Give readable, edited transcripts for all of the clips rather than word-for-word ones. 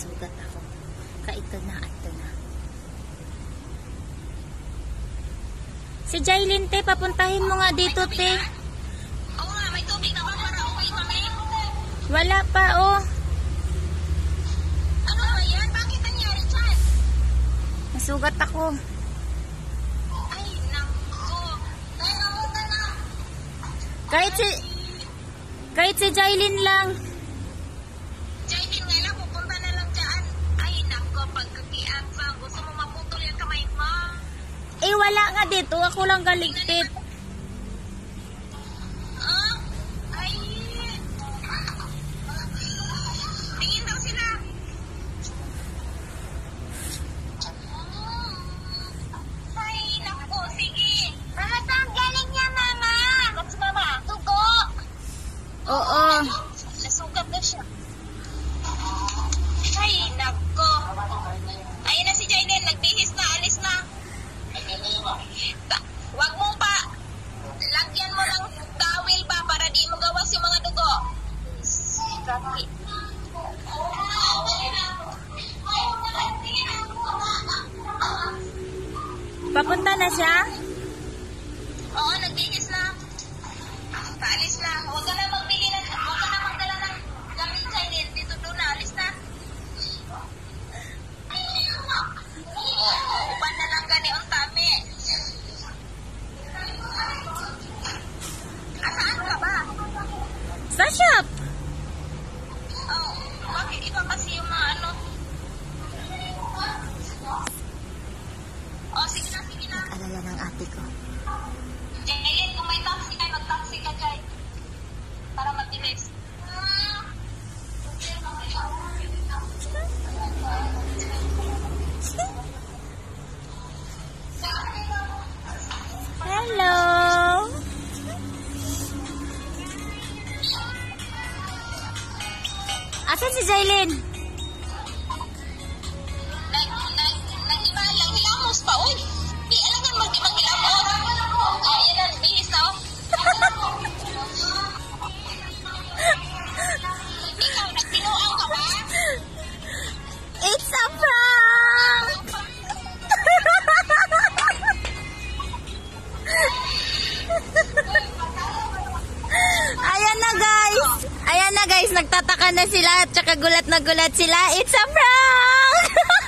sugat ako. Ito na. Si Jailin, te, papuntahin mo nga dito, te. Oo nga, may tubig naman para uwi kami. Wala pa, oh. Ano ba yan? Bakit nangyari dyan? Nasugat ako. Ay, naku. Tayo namunta na. Kahit si Jailin lang. Jailin nga lang, pupunta na lang dyan. Ay, naku, pagkakiatsang. Gusto mo maputol yung kamay mo? Eh, wala nga dito. Ako lang galigpit. Ah? Ay. Tingin daw sila. Ay, naku, sige. Mama, saan galing niya, mama? What's mama? Tugo. Oo. Nasugat na siya. Ay, nako. Ayun na si Jailin, nagbihis na, alis na. Wag mo pa. Lagyan mo ng towel pa para di mo gawas yung mga dugo. Papunta na siya? Oo, nagbihis na. Paalis na. Huwag ka na magdala ng gamit, Jailin. Dito doon na, alis na. Upan na lang gani ang tami. Asaan ka ba? Sa shop. Oh, bakit iba kasi yung mga ano? Oh, sige na. Alala ng ate ko. Jailin, kung may taxi ay mag-taxi ka, Jai. Para mag-bilis. Hello. Asan si Jailin? Nag-iba lang, hilamos pa, uy. Di, alam nga, mag-hilamos. Ayan na, bihis na, oh. Ikaw, nagpinuang ka ba? It's a prank! Ayan na guys, nagtataka na sila at saka gulat na gulat sila. It's a prank!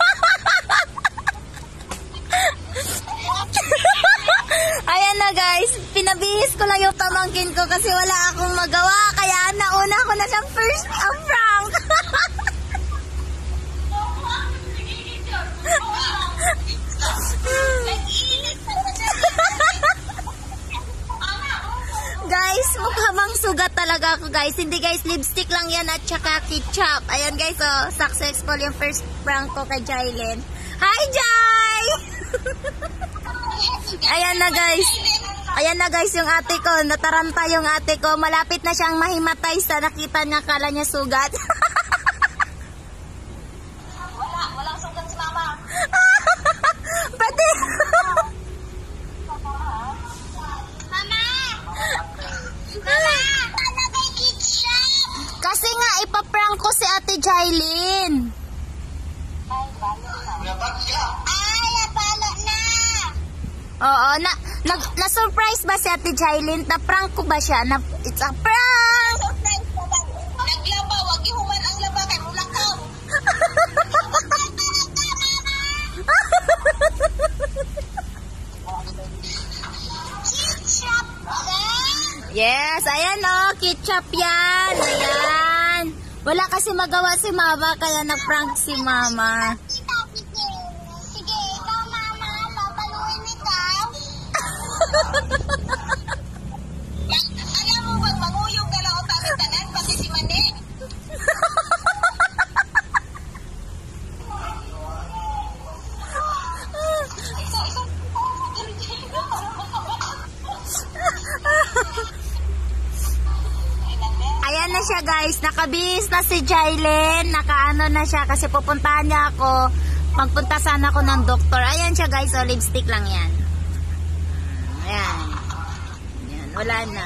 Ayan na guys, pinabihis ko lang yung pamangkin ko kasi wala akong magawa. Kaya nauna ko na siyang first prank. Guys, mukha bang sugat talaga ako guys. Hindi guys, lipstick lang yan at saka ketchup. Ayan guys, oh, successful yung first prank ko kay Jailin. Hi Jai! Ayan na guys. Ayan na guys yung ate ko. Nataranta yung ate ko. Malapit na siyang mahimatay sa nakita niya. Kala niya sugat. Walang sugat si mama. Pati. Mama! Mama! Paano kay ketchup? Kasi nga ipaprank ko si ate Jailin. Ay, napalo na! Oo, na-surprise ba si ate Jailin? Na-prank ko ba siya? It's a prank! Surprise pa ba? Naglaba, wag ihuman ang laba kay mulakaw. Ketchup Yes, ayan o, ketchup yan. Ayan. Wala kasi magawa si mama, kaya na-prank si mama. Sige, ikaw mama, papaluin ikaw. Alam mo bang manguyong ka lang o tanan, pati si Mani. Ayan na siya guys, nakabihis na si Jailin, nakaano na siya kasi pupuntahan niya ako, magpunta sana ako ng doktor. Ayan siya guys, oh, lipstick lang yan. Ayan. Ayan, wala na.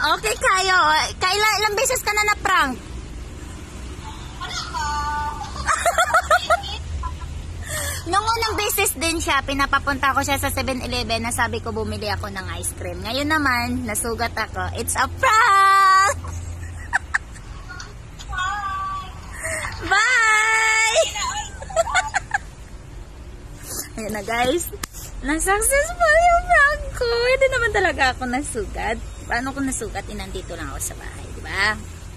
Okay kayo. Ilang beses ka na na-prank? Wala ka. Nung unang beses din siya, pinapapunta ko siya sa 7-Eleven na sabi ko bumili ako ng ice cream. Ngayon naman, nasugat ako. It's a prank! Bye! Ayan na guys. Na-successful yung prank ko. Hindi naman talaga ako nasugat. Paano ko nasugat? Nandito lang ako sa bahay, di ba?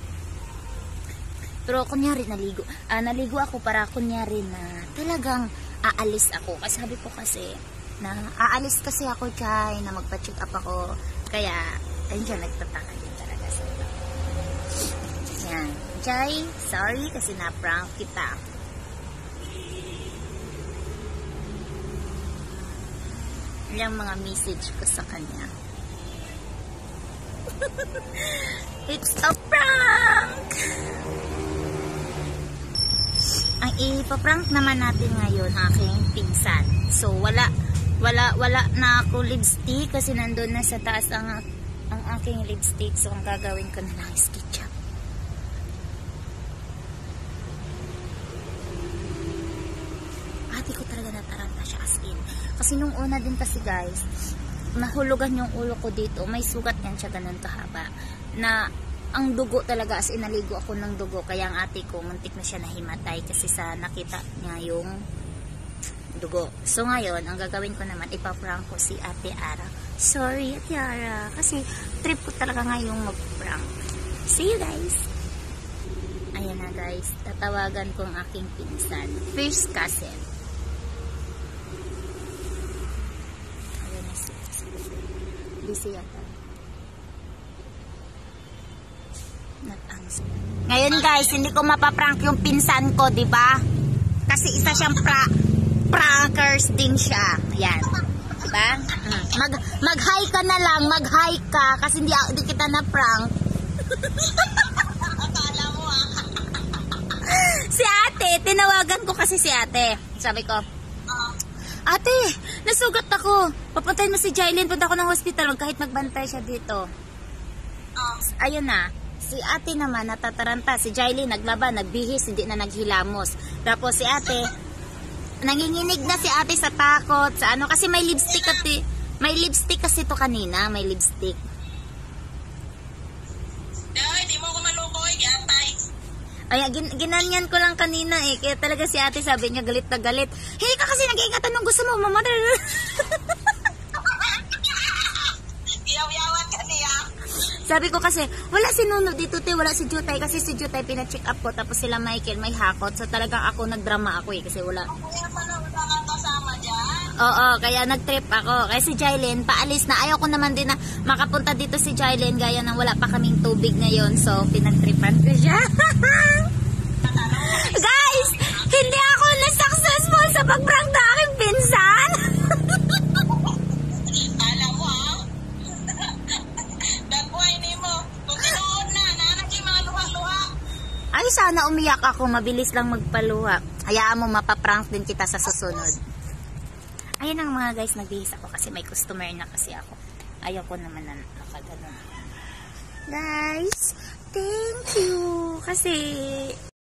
Pero kunyari naligo ako para kunyari na talagang aalis ako. Kasi sabi ko kasi na aalis kasi ako Jai, na magpa-check up ako. Kaya ayun siya, nagtataka din talaga sa ito. Yan. Jai, sorry kasi na-prank kita. Yung mga message ko sa kanya. It's a prank! Ang ipaprank naman natin ngayon aking pinsan. So wala na ako lipstick kasi nandun na sa taas ang aking lipstick. So ang gagawin ko na lang is ketchup. Ate ko talaga nataranta siya as in. Kasi nung una din kasi guys, nahulugan yung ulo ko dito. May sugat yan siya ganun kahaba. Na ang dugo talaga, as in naligo ako ng dugo. Kaya ang ate ko, muntik na siya nahimatay kasi sa nakita niya yung dugo. So ngayon, ang gagawin ko naman, ipaprank ko si Ate Ara. Sorry Ate Ara, kasi trip ko talaga ngayong mag-prank. See you guys! Ayan na guys, tatawagan ko ang aking pinsan. First cousin. Ayan na siya. Busy yata. Ngayon guys, hindi ko mapaprank yung pinsan ko, di ba? Kasi isa siyang prankers din siya. Ayan. Di ba? Mag-hi ka na lang, mag-hi ka kasi hindi kita na prank. Akala mo Si ate, tinawagan ko kasi si ate. Sabi ko, ate, nasugat ako. Papuntahin mo si Jailin, punta ako ng hospital kahit magbantay siya dito. Ayun na. Si ate naman natataranta. Si Jailin naglaba, nagbihis, hindi na naghilamos. Tapos si ate, nanginginig na si ate sa takot. Sa ano, kasi may lipstick kasi. May lipstick kasi to kanina. May lipstick. Di mo ko malukoy, gantay. Ay, ginanyan ko lang kanina eh. Kaya talaga si ate sabi niya galit na galit. Hey ka kasi nag-iingatan nung gusto mo, mama. Yaw-yawan ka niya. Sabi ko kasi, wala si Nuno dito, te, wala si Jutay. Kasi si Jutay, pina-check up ko. Tapos sila Michael, may hakot. So talagang ako, nagdrama ako eh. Kasi wala. Kaya pala wala kang kasama dyan. Oo, kaya nag-trip ako. Kasi si Jailin, paalis na. Ayaw ko naman din na makapunta dito si Jailin. Gaya nang wala pa kaming tubig ngayon. So, pinag-tripan ko siya. Guys, hindi ako na-successful sa pag-prank na aking pinsan. Alam mo dagway ni mo. Kung tinuod na, nanak yung mga luha-luha. Ay, sana umiyak ako. Mabilis lang magpaluha. Hayaan mo, mapaprank din kita sa susunod. Ayun ang mga guys, nagbihis ako kasi may customer na kasi ako. Ayaw ko naman na nakaganon. Guys, thank you. Kasi